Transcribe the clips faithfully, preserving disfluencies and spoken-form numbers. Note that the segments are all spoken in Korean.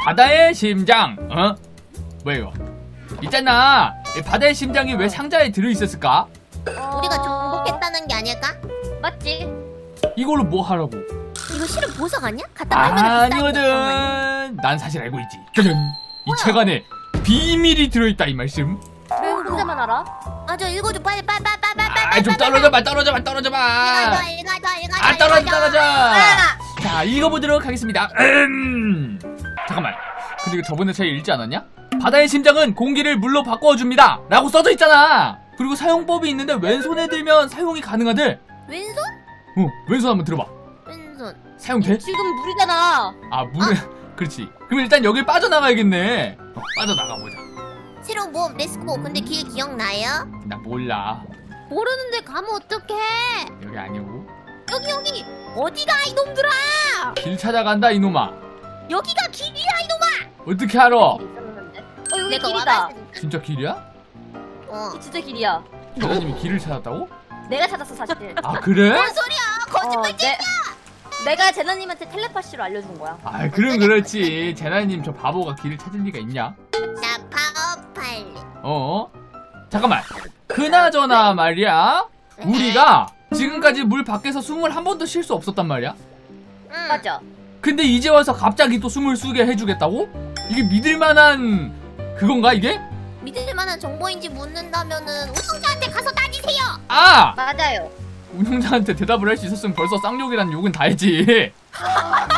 바다의 심장. 어? 뭐야 이거? 있잖아. 이 바다의 심장이 왜 상자에 들어있었을까? 어... 우리가 정복했다는 게 아닐까? 맞지? 이걸로 뭐 하라고? 이거 실은 보석 아니야? 갖다 팔면 아니거든. 난 사실 알고 있지. 짜잔. 이 책 안에 비밀이 들어있다 이 말씀. 왜 혼자만 알아? 아, 저 읽어줘. 빨리 빨리 빨리 빨리 빨리. 아, 좀 떨어져봐 떨어져봐 떨어져봐. 읽어줘 읽어줘 읽어줘. 아, 떨어져 떨어져. 아! 자, 읽어보도록 하겠습니다. 음. 잠깐만. 근데 이거 저번에 제가 읽지 않았냐? 바다의 심장은 공기를 물로 바꿔줍니다 라고 써져 있잖아. 그리고 사용법이 있는데 왼손에 들면 사용이 가능하대. 왼손? 어, 왼손 한번 들어봐. 왼손. 사용돼? 지금 물이잖아. 아, 물에. 그렇지. 그럼 일단 여길 빠져나가야겠네. 어, 빠져나가보자. 새로운 모험 렛츠고. 근데 길 기억나요? 나 몰라. 모르는데 가면 어떡해? 여기 아니고. 여기 여기. 어디가 이놈들아? 길 찾아간다 이놈아. 여기가 길이야 이놈아. 어떻게 알아? 어 여기 내가 길이다. 와봤으니까. 진짜 길이야? 어. 진짜 길이야. 대장님이 길을 찾았다고? 내가 찾았어 사실. 아, 그래? 뭔 소리야? 거짓말쟁이야. 어, 내, 내가 제나님한테 텔레파시로 알려준 거야. 아, 그럼 그렇지. 제나님 저 바보가 길을 찾을 리가 있냐? 나 파워팔리. 어? 잠깐만. 그나저나 말이야. 우리가 지금까지 물 밖에서 숨을 한 번도 쉴 수 없었단 말이야. 응. 맞아. 근데 이제 와서 갑자기 또 숨을 쉬게 해주겠다고? 이게 믿을만한 그건가 이게? 믿을만한 정보인지 묻는다면은 운영자한테 가서 따지세요. 아! 맞아요. 운영자한테 대답을 할 수 있었으면 벌써 쌍욕이란 욕은 다 했지. 아.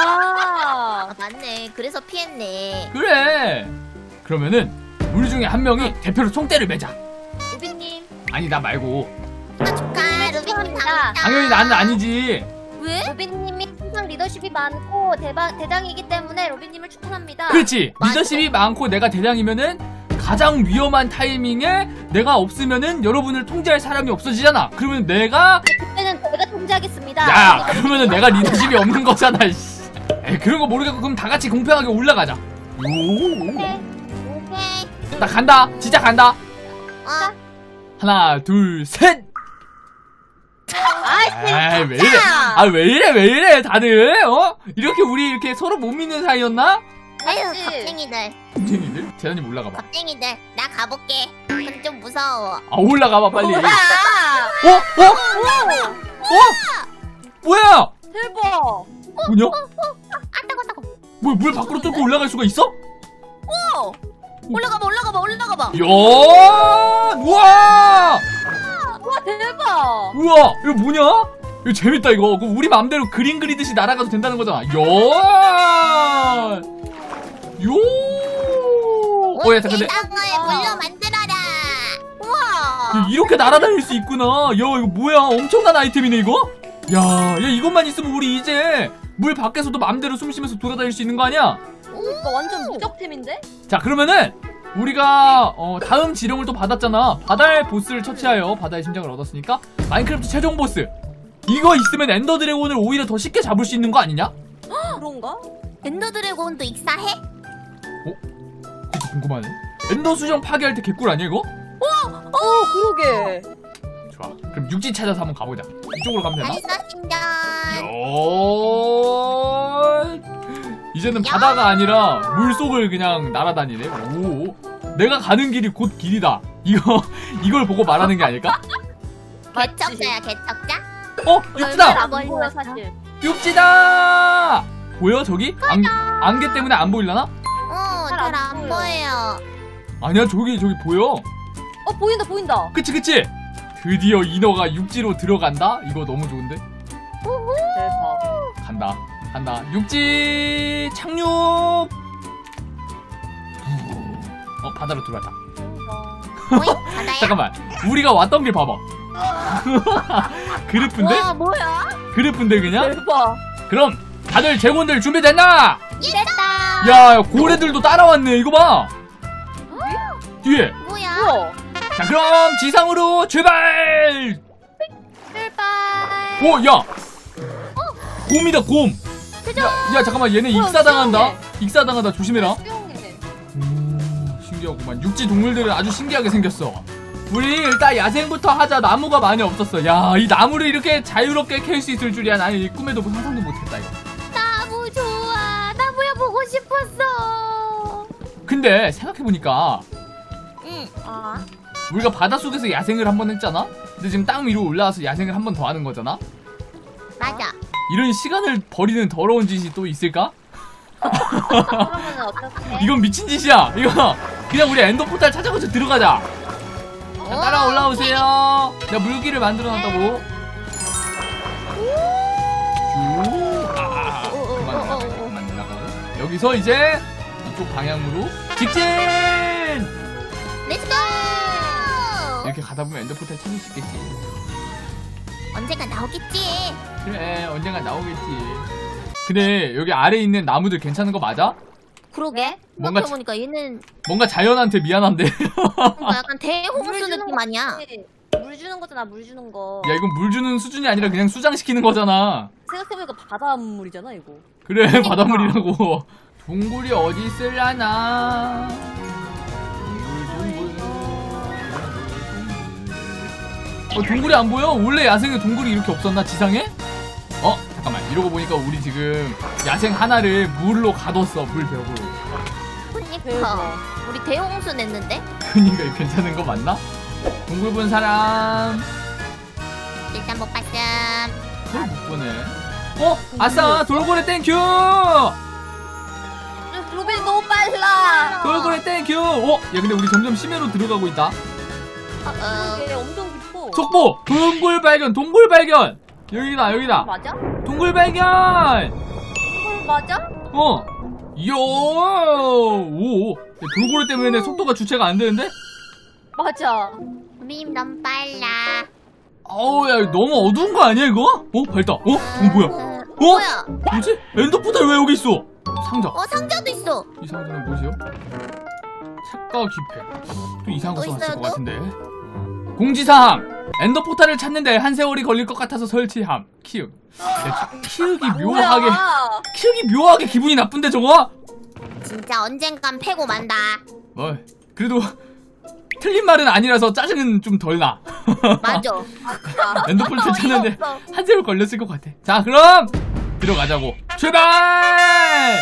아, 맞네. 그래서 피했네. 그래. 그러면은 우리 중에 한 명이 대표로 총대를 매자. 우빈님. 아니, 나 말고. 축하 축하. 루비님 축하합니다. 당했다. 당연히 나는 아니지. 왜? 로빈님이 항상 리더십이 많고 대박 대장이기 때문에 로빈님을 축하합니다. 그렇지. 맞아. 리더십이 많고 내가 대장이면은 가장 위험한 타이밍에 내가 없으면은 여러분을 통제할 사람이 없어지잖아. 그러면 내가 그때는 제가 통제하겠습니다. 야, 그러면은 내가 리더십이 없는 거잖아. 씨. 에이, 그런 거 모르겠고 그럼 다 같이 공평하게 올라가자. 오. 오케이. 나 간다. 진짜 간다. 어. 하나, 둘, 셋. 아이씨. 아이, 왜 이래? 아, 왜 이래? 왜 이래? 다들 어? 이렇게 우리 이렇게 서로 못 믿는 사이였나? 아유, 맞지? 겁쟁이들. 겁쟁이들? 재현님 올라가봐. 겁쟁이들. 나 가볼게. 근데 좀 무서워. 아, 올라가봐 빨리. 어? 뭐야? 어? 어? 뭐야? 대박. 뭐냐? 아, 따고 따고. 뭐, 물 밖으로 뚫고 올라갈 수가 있어? 오! 올라가봐, 올라가봐, 올라가봐. 이야! 우와! 와 대박. 우와! 이거 뭐냐? 이거 재밌다 이거. 그럼 우리 마음대로 그림 그리듯이 날아가도 된다는 거잖아. 이야! 요! 어, 야, 근데 세상을 물로 만들어라. 우와. 이렇게 날아다닐 수 있구나. 야, 이거 뭐야? 엄청난 아이템이네 이거? 야, 야, 이것만 있으면 우리 이제 물 밖에서도 마음대로 숨 쉬면서 돌아다닐 수 있는 거 아니야? 이거 완전 무적템인데? 자, 그러면은 우리가 어, 다음 지령을 또 받았잖아. 바다의 보스를 처치하여 바다의 심장을 얻었으니까 마인크래프트 최종 보스. 이거 있으면 엔더 드래곤을 오히려 더 쉽게 잡을 수 있는 거 아니냐? 그런가? 엔더 드래곤도 익사해? 그것도 궁금하네. 엔더 수정 파괴할 때 개꿀 아니야 이거? 어 그러게. 좋아. 그럼 육지 찾아서 한번 가보자. 이쪽으로 가면 되나? 알겠어, 심장. 요. 이제는 야. 바다가 아니라 물속을 그냥 날아다니네. 오. 내가 가는 길이 곧 길이다. 이거 이걸 보고 말하는 게 아닐까? 개척자야, 개척자? 어, 육지다. 안 보여 사실. 육지다. 보여 저기? 안, 안개 때문에 안 보이려나? 어, 잘 잘 안 안 보여. 보여요. 아니야, 저기 저기 보여. 어 보인다 보인다. 그치 그치. 드디어 인어가 육지로 들어간다. 이거 너무 좋은데. 대박. 간다 간다. 육지 착륙. 어, 바다로 들어왔다. 오이, 바다야? 잠깐만, 우리가 왔던 길 봐봐. 그래프인데? 와 뭐야? 그래프인데 그냥? 대박. 그럼 다들 제군들 준비됐나? 됐다. 야, 고래들도 따라왔네. 이거 봐. 뒤에. 뭐야? 우와. 자, 그럼 지상으로 출발. 출발. 오, 야. 곰이다, 곰. 야, 야, 잠깐만, 얘네 뭐야, 익사당한다. 수영해. 익사당하다. 조심해라. 수영해. 오, 신기하구만. 육지 동물들은 아주 신기하게 생겼어. 우리 일단 야생부터 하자. 나무가 많이 없었어. 야, 이 나무를 이렇게 자유롭게 캘 수 있을 줄이야. 나는 이 꿈에도 상상도 못했다 이거. 나무 좋아. 나무야 보고 싶었어. 근데 생각해보니까 응. 아 우리가 바닷속에서 야생을 한 번 했잖아? 근데 지금 땅 위로 올라와서 야생을 한 번 더 하는 거잖아? 맞아. 이런 시간을 버리는 더러운 짓이 또 있을까? 그러면은 어떻게? 이건 미친 짓이야. 이거 그냥 우리 엔더 포탈 찾아가서 들어가자. 자, 따라 올라오세요. 내가 물기를 만들어 놨다고. 쭉. 아, 아, 아. 그만 올라가고, 그만 올라가고. 여기서 이제 이쪽 방향으로 직진. 렛츠고! 이렇게 가다 보면 엔더 포탈 찾을 수 있겠지. 언젠가 나오겠지. 그래, 언젠가 나오겠지. 근데 여기 아래 있는 나무들 괜찮은 거 맞아? 그러게. 뭔가 생각해보니까 얘는 뭔가 자연한테 미안한데. 뭔가 약간 대홍수 느낌 아니야? 물 주는 거잖아 물 주는 거. 야, 이건 물 주는 수준이 아니라 그냥 수장시키는 거잖아. 생각해보니까 바닷물이잖아 이거. 그래, 바닷물이라고. 동굴이 어디 있을라나. 동굴, 동굴. 어, 동굴이 안 보여? 원래 야생에 동굴이 이렇게 없었나? 지상에? 어? 잠깐만. 이러고 보니까 우리 지금 야생 하나를 물로 가뒀어. 물벽으로. 그니까. 우리 대홍수 냈는데? 그니까 이거 괜찮은 거 맞나? 동굴 본 사람. 일단 못 봤음. 뭘 못 보네. 어? 아싸! 돌고래 땡큐! 로빈 너무 빨라. 돌고래 땡큐! 어? 야, 근데 우리 점점 심해로 들어가고 있다. 어, 이게 엄청 깊어. 속보! 동굴 발견! 동굴 발견! 여기다, 여기다. 맞아? 동굴 발견! 이걸 맞아? 어! 이요! 오! 야, 돌고래 때문에 내 속도가 주체가 안 되는데? 맞아. 님 너무 빨라. 어우, 야, 너무 어두운 거 아니야, 이거? 어? 밝다. 어? 어, 뭐야? 어? 뭐야? 뭐지? 엔더포탈 왜 여기 있어? 상자. 어, 상자도 있어. 이 상자는 뭐지요? 책과 기패. 또 이상한 거 또 써놨을 있어요, 것 또? 같은데. 공지사항! 엔더포탈을 찾는데 한 세월이 걸릴 것 같아서 설치함. 키읔. 야, 키읔이 묘하게, 뭐야? 키읔이 묘하게 기분이 나쁜데, 저거? 진짜 언젠간 패고 만다. 어, 그래도 틀린 말은 아니라서 짜증은 좀 덜 나. 맞아. 엔더포탈 찾는데 어이없어. 한 세월 걸렸을 것 같아. 자, 그럼 들어가자고. 출발!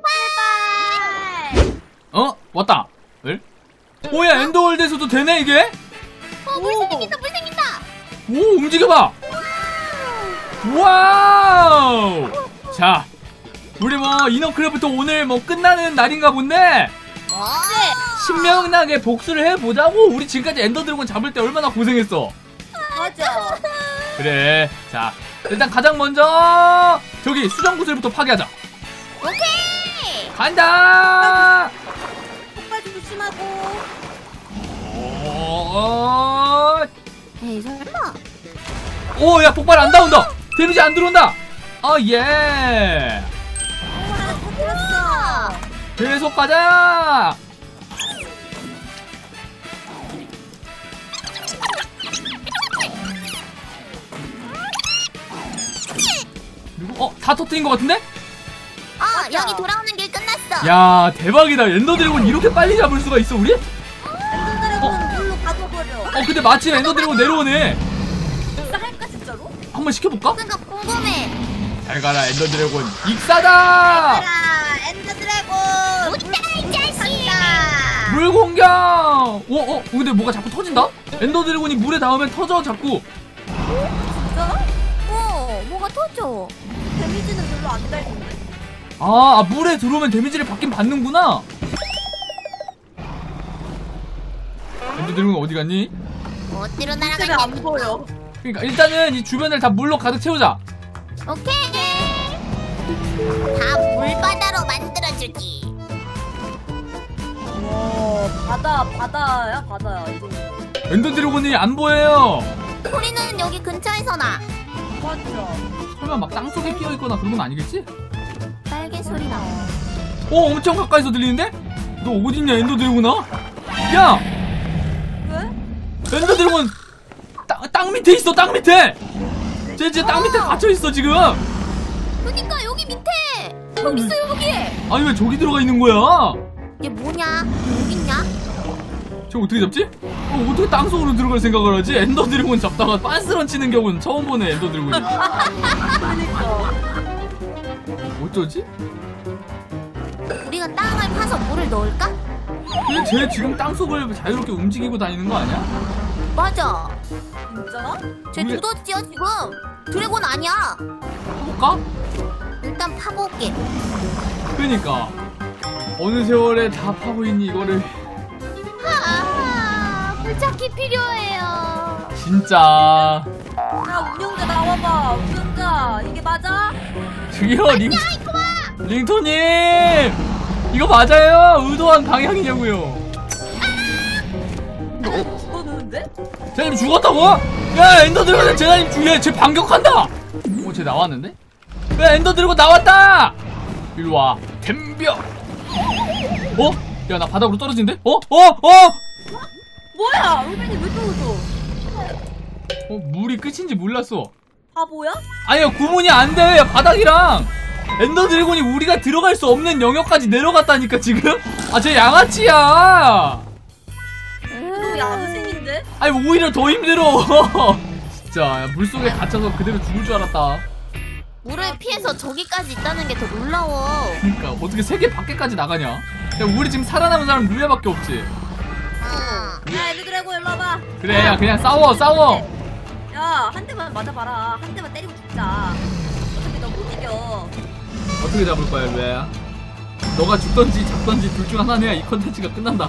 제발. 어? 왔다. 을? 오야, 엔더월드에서도 되네, 이게? 어, 물 생긴다, 물 생긴다. 오, 움직여봐! 와우! 자, 우리 뭐, 이너크래프트 오늘 뭐 끝나는 날인가 본데, 와. 신명나게 복수를 해보자고! 우리 지금까지 엔더 드래곤 잡을 때 얼마나 고생했어! 맞아. 그래. 자, 일단 가장 먼저, 저기 수정구슬부터 파괴하자. 오케이. 간다! 폭발 조심하고. 어, 에이, 설마. 오, 야, 폭발 안 나온다! 데미지 안 들어온다! 아, 예! 하나 터뜨렸어. 계속 가자! 그리고, 어, 다 터뜨린 것 같은데? 아, 맞아. 여기 돌아오는 길 끝났어. 야, 대박이다. 엔더 드래곤 이렇게 빨리 잡을 수가 있어, 우리? 엔더드래곤 물로 가둬버려. 어, 근데 마침 엔더 드래곤 내려오네. 할까 진짜로? 한번 시켜볼까? 그러니까 궁금해. 잘 가라, 엔더 드래곤. 익사다! 자, 엔더드래곤. 웃다, 이 자식. 물 공격! 어, 어, 근데 뭐가 자꾸 터진다? 엔더 드래곤이 물에 닿으면 터져, 자꾸. 진짜? 어, 뭐가 터져. 데미지는 별로 안 달던데. 아, 아, 물에 들어오면 데미지를 받긴 받는구나. 엔더 드래곤 어디 갔니? 어디로 데미지를 날아갈지. 안 보여. 그러니까 일단은 이 주변을 다 물로 가득 채우자. 오케이. 다 물바다로 만들어주기. 와, 바다, 바다야, 바다야. 이 정도. 엔더 드래곤이 안 보여요. 소리는 여기 근처에서 나. 맞아. 설마 막 땅속에 끼어 있거나 그런 건 아니겠지? 빨개 소리 나. 어, 엄청 가까이서 들리는데? 너 어딨냐, 엔더 드래곤아? 야! 왜? 엔더 드래곤 땅, 땅 밑에 있어, 땅 밑에! 쟤, 쟤 땅 밑에 갇혀있어, 지금! 그러니까 여기 밑에. 여기 있어, 여기. 아니, 왜 저기 들어가 있는 거야? 이게 뭐냐? 여기 있냐? 저 어떻게 잡지? 어, 어떻게 땅속으로 들어갈 생각을 하지? 엔더 드래곤 잡다가 빤스런 치는 경우는 처음 보네, 엔더 드래곤이. 그러니까. 어쩌지? 우리가 땅을 파서 물을 넣을까? 근데 쟤 지금 땅속을 자유롭게 움직이고 다니는 거 아니야? 맞아. 진짜? 쟤 우리- 두더지야 지금. 드래곤 아니야. 해볼까? 일단 파볼게. 그니까 어느 세월에 다 파고 있니 이거를. 아, 불찾기 필요해요. 진짜 야 운영자 나와봐. 운영자 이게 맞아? 저기요 링 링토님 이거 맞아요? 의도한 방향이냐고요. 죽었는데? 쟤님 죽었다고? 야 엔더 드래곤 쟤님 주위에 쟤 반격한다. 어 쟤 나왔는데? 야 엔더 드래곤 나왔다. 일로와 덤벼. 어? 야 나 바닥으로 떨어진대? 어? 어? 어? 뭐야? 로빈이 왜 떨어져? 어 물이 끝인지 몰랐어. 바보야? 아니야 구문이 안 돼. 바닥이랑 엔더 드래곤이 우리가 들어갈 수 없는 영역까지 내려갔다니까 지금. 아 쟤 양아치야. 너 야무생인데? 아니 오히려 더 힘들어. 진짜 물속에 갇혀서 그대로 죽을 줄 알았다. 물을 피해서 저기까지 있다는 게 더 놀라워. 그니까 어떻게 세계 밖에까지 나가냐? 야 우리 지금 살아남은 사람 루야밖에 없지. 아. 야 애들 드래곤 일로 와봐. 그래 야 그냥 싸워 싸워. 야 한 대만 맞아봐라. 한 대만 때리고 죽자. 어차피 너 못 이겨. 어떻게 잡을 거야 루야야? 너가 죽던지 잡던지 둘 중 하나는 해야 이 컨텐츠가 끝난다.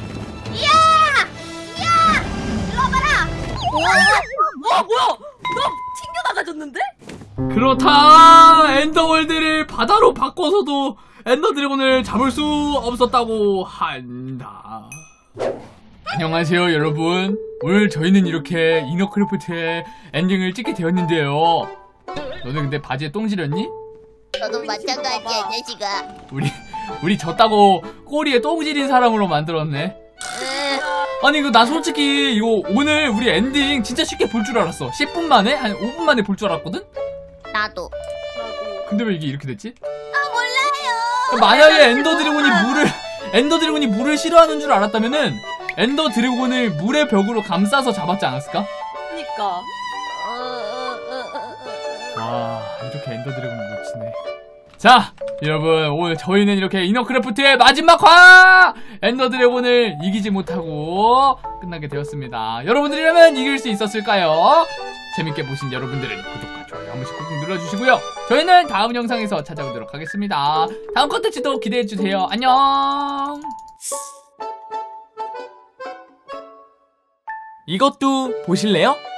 어 뭐야? 너 튕겨나가졌는데? 그렇다. 엔더월드를 바다로 바꿔서도 엔더 드래곤을 잡을 수 없었다고 한다. 안녕하세요 여러분. 오늘 저희는 이렇게 이너크래프트의 엔딩을 찍게 되었는데요. 너는 근데 바지에 똥 지렸니? 너도 마찬가지야 자식아. 우리 우리 졌다고 꼬리에 똥 지린 사람으로 만들었네. 으, 아니 이거 나 솔직히 이거 오늘 우리 엔딩 진짜 쉽게 볼 줄 알았어. 십 분 만에? 한 오 분 만에 볼 줄 알았거든? 나도. 나도. 근데 왜 이게 이렇게 됐지? 아 몰라요. 만약에 엔더 드래곤이 물을 엔더 드래곤이 물을 싫어하는 줄 알았다면은 엔더 드래곤을 물의 벽으로 감싸서 잡았지 않았을까? 그니까. 어, 어, 어, 어, 어. 와 이렇게 엔더 드래곤을 놓치네. 자 여러분 오늘 저희는 이렇게 이너크래프트의 마지막 화 엔더 드래곤을 이기지 못하고 끝나게 되었습니다. 여러분들이라면 이길 수 있었을까요? 재밌게 보신 여러분들은 구독과 좋아요 한 번씩 꾹꾹 눌러주시고요. 저희는 다음 영상에서 찾아오도록 하겠습니다. 다음 컨텐츠도 기대해주세요. 안녕. 이것도 보실래요?